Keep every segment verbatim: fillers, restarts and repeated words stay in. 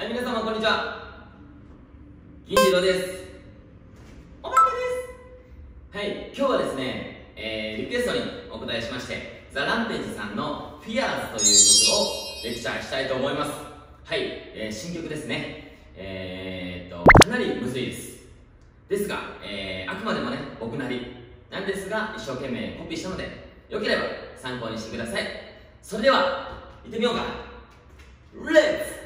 はい、皆様こんにちは。銀次郎です。おまけです。はい、今日はですね、えー、リクエストにお答えしまして、ザ・ランページさんのフィアーズという曲をレクチャーしたいと思います。はい、えー、新曲ですね。えー、っと、かなりむずいです。ですが、えー、あくまでもね、僕なりなんですが、一生懸命コピーしたので、よければ参考にしてください。それでは、行ってみようか。レッツ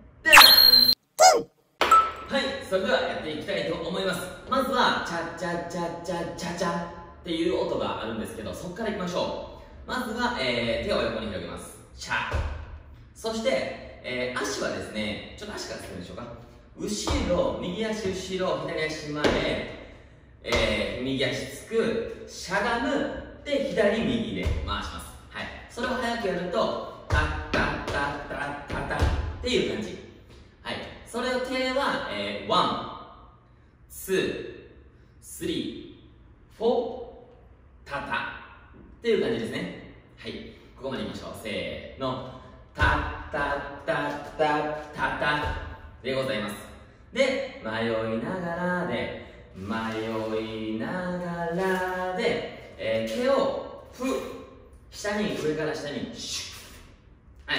はい、それではやっていきたいと思います。まずは、チャチャチャチャチャチャっていう音があるんですけど、そこからいきましょう。まずは、えー、手を横に広げます。チャ。そして、えー、足はですね、ちょっと足からつけるでしょうか。後ろ、右足後ろ、左足前、えー、右足つく、しゃがむ、で、左右で回します。はい。それを早くやると、タッタッタッタッタッタッっていう感じ。はい。それを手は、えー、ワン、ツー、スリー、フォー、タタっていう感じですね。はい。ここまでいきましょう。せーの。タッタッタッタッタタでございます。で、迷いながらで、迷いながらで、えー、手をふ、下に、上から下に、シュッ。はい。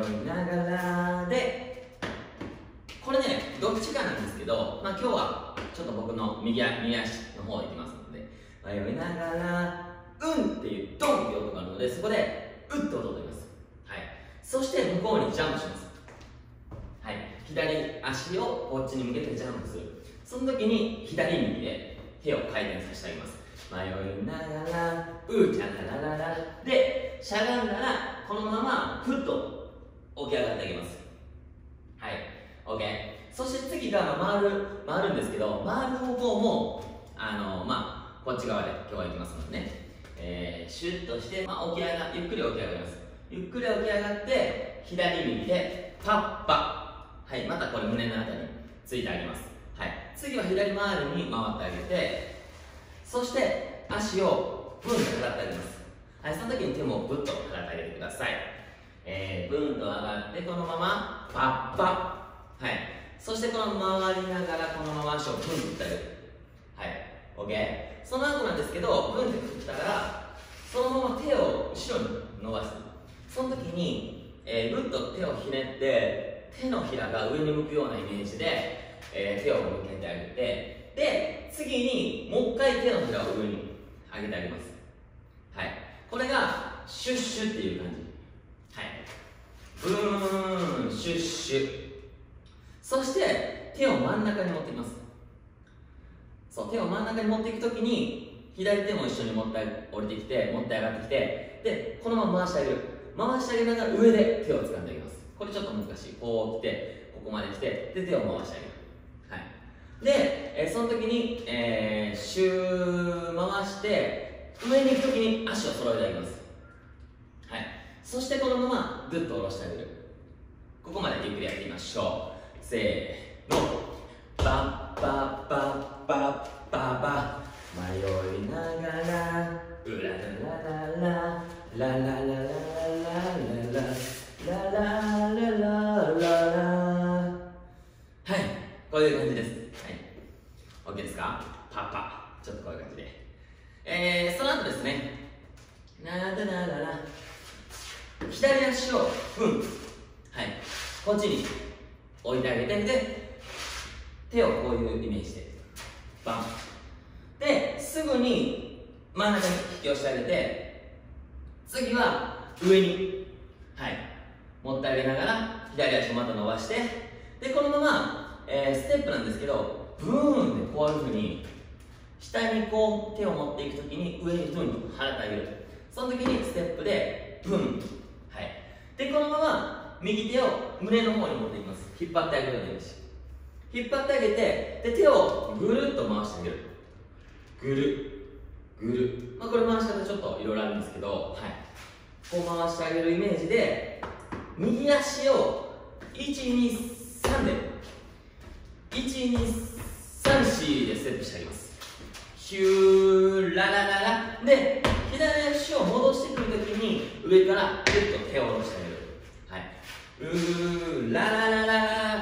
迷いながらで、これね、どっちかなんですけど、まあ今日はちょっと僕の右足右足の方行きますので、迷いながら、うんっていうドンっていう音があるので、そこで、うって音を取ります。はい。そして向こうにジャンプします。はい。左足をこっちに向けてジャンプする。その時に左右で手を回転させてあげます。迷いながら、う、チャララララで、しゃがんだら、このまま、ふっと起き上がってあげます。はい。OK。そして次が回る、回るんですけど、回る方向も、あの、まあ、こっち側で今日は行きますのでね。えー、シュッとして、まあ、起き上が、ゆっくり起き上がります。ゆっくり起き上がって、左右で、パッパ。はい。またこれ胸のあたりについてあげます。はい。次は左回りに回ってあげて、そして、足をブンと払ってあげます。はい。その時に手もブッと払ってあげてください。えー、ブンと上がって、このまま、パッパ。はい。そしてこの回りながらこのまま足をブンと振ってあげる。はい。OK。その後なんですけど、ブンって振ったら、そのまま手を後ろに伸ばす。その時に、えー、ぐっと手をひねって、手のひらが上に向くようなイメージで、えー、手を向けてあげて、で、次にもう一回手のひらを上に上げてあげます。はい。これが、シュッシュっていう感じ。はい。ブーン、シュッシュ。そして手を真ん中に持ってきます。そう、手を真ん中に持っていくときに左手も一緒に持って降りてきて、持って上がってきて、で、このまま回してあげる。回してあげながら上で手を掴んであげます。これちょっと難しい。こう来て、ここまで来て、で、手を回してあげる。はい。で、えー、その時に、えー、シュー回して、上に行くときに足を揃えてあげます。はい。そしてこのままぐっと下ろしてあげる。ここまでゆっくりやってみましょう。せーの。バッバッバッバッバッバ迷いながらうらららららららららららららららはい、こういう感じです。はい、OK ですか？パッパちょっとこういう感じで、えー、その後ですね、ならららら左足をふん、はい、こっちに置いてあげて、で手をこういうイメージでバンで、すぐに真ん中に引き寄せてあげて、次は上に、はい、持ってあげながら左足をまた伸ばして、でこのまま、えー、ステップなんですけど、ブーンでこういうふうに下にこう手を持っていくときに上にブンと払ってあげる。その時にステップでブン、はい、でこのまま右手を胸の方に持っていきます。引っ張ってあげるようなイメージ。引っ張ってあげて、で手をぐるっと回してあげる。ぐる、ぐる。まあ、これ回し方ちょっといろいろあるんですけど、はい。こう回してあげるイメージで、右足をいち、に、さんで、いち、に、さん、よんでステップしてあげます。ヒューララララ。で、左足を戻してくるときに、上からぐっと手を下ろしてあげる。はい。うーララララ